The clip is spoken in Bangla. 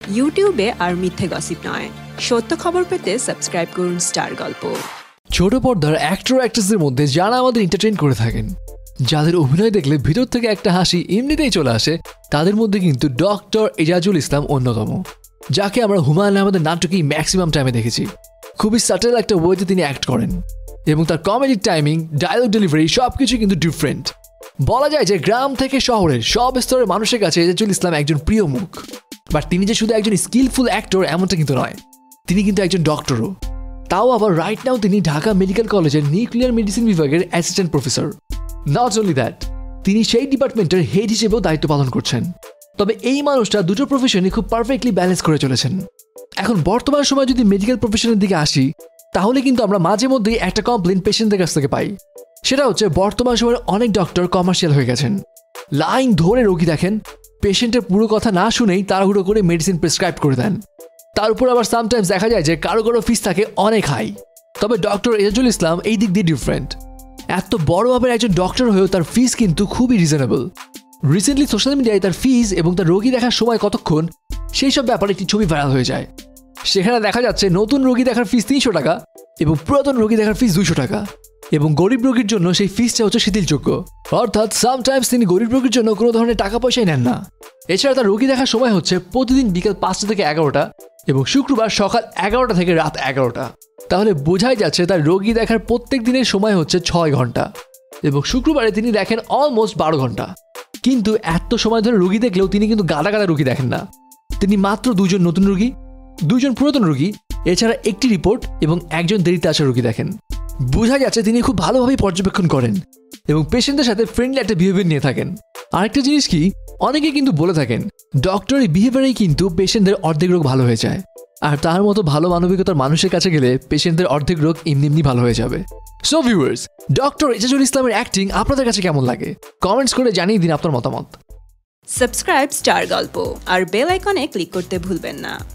ইউটিউবে আর মিথ্যে গসিপ নয়, সত্য খবর পেতে সাবস্ক্রাইব করুন স্টার গল্প। ছোট পর্দার অ্যাক্টর অ্যাক্ট্রেসদের মধ্যে যারা আমাদের এন্টারটেইন করে থাকেন, যাদের অভিনয় দেখলে ভিতর থেকে একটা হাসি এমনিতেই চলে আসে, তাদের মধ্যে কিন্তু ডক্টর এজাজুল ইসলাম অন্যতম, যাকে আমরা হুমায়ুন আহমেদের নাটকেই ম্যাক্সিমাম টাইমে দেখেছি। খুবই সাটেল একটা ওয়েতে তিনি অ্যাক্ট করেন এবং তার কমেডিক টাইমিং, ডায়লগ ডেলিভারি সবকিছু কিন্তু ডিফারেন্ট। বলা যায় যে গ্রাম থেকে শহরের সব স্তরের মানুষের কাছে এজাজুল ইসলাম একজন প্রিয় মুখ। বাট তিনি যে শুধু একজন স্কিলফুল অ্যাক্টর এমনটা কিন্তু নয়, তিনি কিন্তু একজন ডক্টরও। তাও আবার রাইট নাও তিনি ঢাকা মেডিকেল কলেজের নিউক্লিয়ার মেডিসিন বিভাগের assistant professor. Not only that, তিনি সেই ডিপার্টমেন্টের হেড হিসেবেও দায়িত্ব পালন করছেন। তবে এই মানুষটা দুটো প্রফেশনে খুব পারফেক্টলি ব্যালেন্স করে চলেছেন। এখন বর্তমান সময় যদি মেডিকেল প্রফেশনের দিকে আসি, তাহলে কিন্তু আমরা মাঝে মধ্যেই একটা কমপ্লেন পেশেন্টদের কাছ থেকে পাই। সেটা হচ্ছে বর্তমান সময়ের অনেক ডক্টর কমার্শিয়াল হয়ে গেছেন। লাইন ধরে রোগী দেখেন, পেশেন্টের পুরো কথা না শুনেই তাড়াহুড়ো করে মেডিসিন প্রেসক্রাইব করে দেন। তার উপর আবার সামটাইমস দেখা যায় যে কারো কারো ফিস থাকে অনেক হাই। তবে ডক্টর এজাজুল ইসলাম এই দিক দিয়ে ডিফারেন্ট। এত বড় ভাবে একজন ডক্টর হয়েও তার ফিস কিন্তু খুবই রিজনেবল। রিসেন্টলি সোশ্যাল মিডিয়ায় তার ফিস এবং তার রোগী দেখার সময় কতক্ষণ সেই সব ব্যাপারে একটি ছবি ভাইরাল হয়ে যায়। সেখানে দেখা যাচ্ছে নতুন রোগী দেখার ফিস 300 টাকা এবং পুরাতন রোগী দেখার ফিস 200 টাকা, এবং গরিব রোগীর জন্য সেই ফিসটা হচ্ছে শিথিলযোগ্য। অর্থাৎ সামটাইমস তিনি গরিব রোগীর জন্য কোনো ধরনের টাকা পয়সাই নেন না। এছাড়া তার রোগী দেখার সময় হচ্ছে প্রতিদিন বিকেল 5টা থেকে 11টা এবং শুক্রবার সকাল 11টা থেকে রাত 11টা। তাহলে বোঝাই যাচ্ছে তার রোগী দেখার প্রত্যেক দিনের সময় হচ্ছে 6 ঘন্টা এবং শুক্রবারে তিনি দেখেন অলমোস্ট 12 ঘন্টা। কিন্তু এত সময় ধরে রোগী দেখলেও তিনি কিন্তু গাদা গাদা রোগী দেখেন না। তিনি মাত্র 2জন নতুন রোগী, 2জন পুরাতন রোগী, এছাড়া একটি রিপোর্ট এবং একজন দেরিতে আসা রোগী দেখেন। বোঝা যাচ্ছে তিনি খুব ভালোভাবে পর্যবেক্ষণ করেন এবং পেশেন্টের সাথে ফ্রেন্ডলি একটা বিহেভিয়ার নিয়ে থাকেন। আরেকটা জিনিস কি, অনেকে কিন্তু বলে থাকেন ডক্টরের বিহেভিয়ারেই কিন্তু পেশেন্টদের অর্ধেক রোগ ভালো হয়ে যায়, আর তার মতো ভালো মানবিকতার মানুষের কাছে গেলে পেশেন্টদের অর্ধেক রোগ এমনি ভালো হয়ে যাবে। সো ভিউয়ার্স, ডক্টর এজাজুল ইসলামের অ্যাক্টিং আপনাদের কাছে কেমন লাগে কমেন্টস করে জানিয়ে দিন আপনার মতামত। সাবস্ক্রাইব স্টার গল্প আর বেল আইকনে ক্লিক করতে ভুলবেন না।